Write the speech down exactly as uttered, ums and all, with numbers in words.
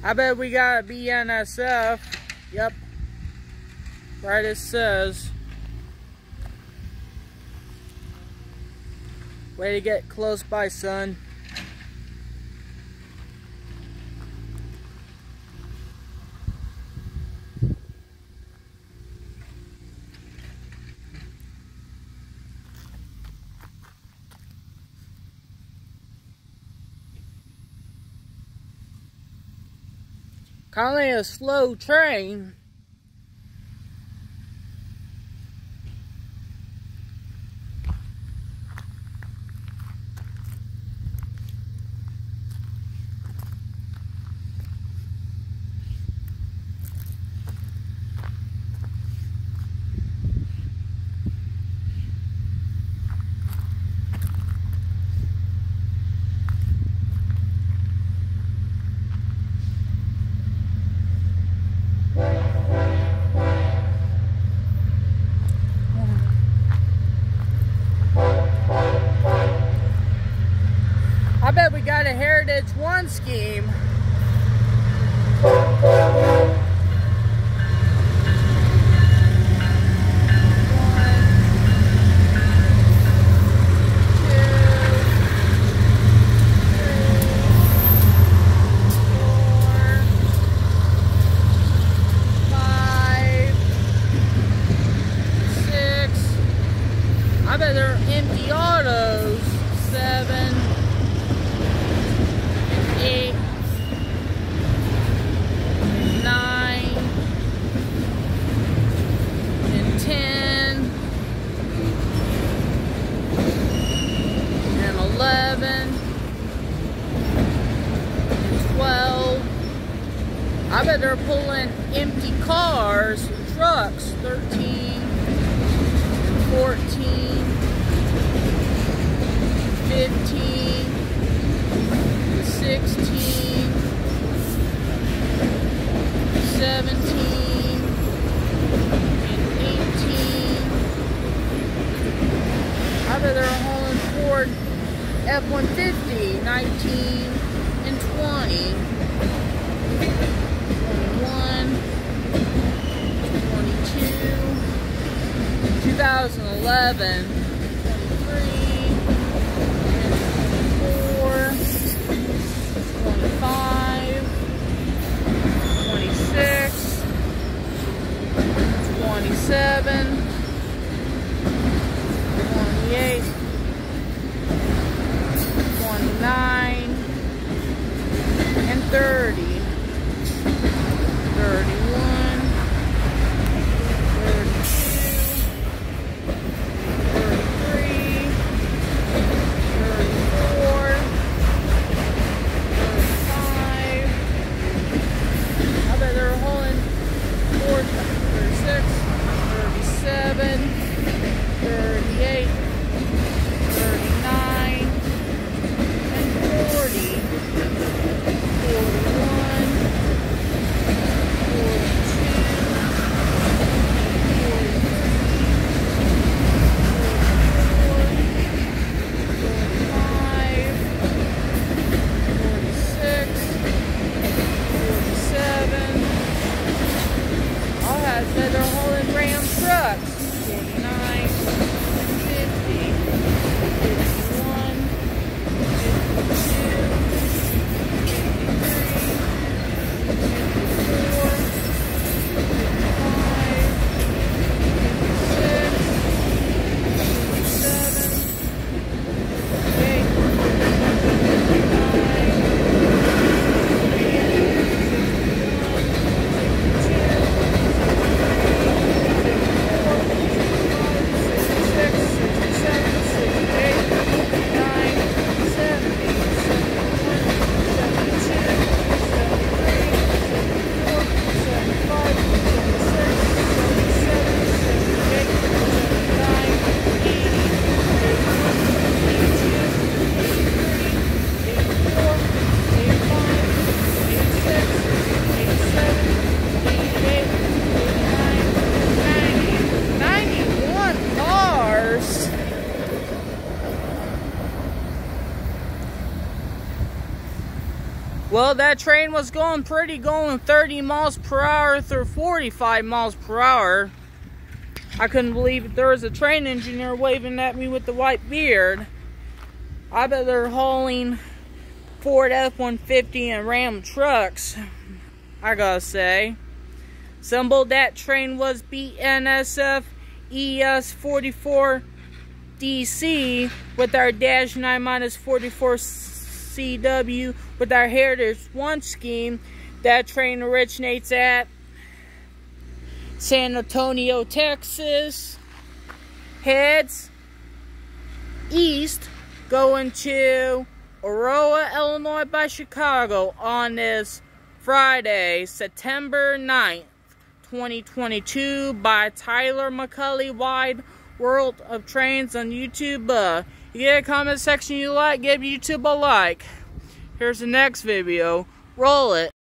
I bet we got a B N S F. Yep. Right it says. Way to get close by, son. Kind of a slow train. I bet we got a Heritage One scheme. I bet they're empty autos. Seven, eight, nine, and ten, and eleven, and twelve. I bet they're pulling empty cars, trucks. Thirteen, fourteen, fifteen, sixteen, seventeen, and eighteen. I bet they're hauling Ford F one fifty, nineteen, and twenty, twenty-one, twenty-two, two thousand eleven, twenty-three, twenty-four, twenty-five, twenty-six, twenty-seven, twenty-eight, twenty-nine, and thirty. thirty-one, thirty-two, thirty-three, thirty-four, thirty-five. I bet they're hauling forty, thirty-six, thirty-seven, thirty-eight, thirty-nine, and forty. forty-one, Well, that train was going pretty, going thirty miles per hour through forty-five miles per hour. I couldn't believe it. There was a train engineer waving at me with the white beard. I bet they're hauling Ford F one fifty and Ram trucks, I gotta say. Symbol that train was B N S F E S forty-four D C with our Dash nine minus forty-four C W with our Heritage one scheme. That train originates at San Antonio, Texas, heads east going to Aurora, Illinois by Chicago on this Friday, September ninth, twenty twenty-two, by Tyler McCully Wide, World of Trains on YouTube. Uh, you get a comment section you like, give YouTube a like. Here's the next video. Roll it.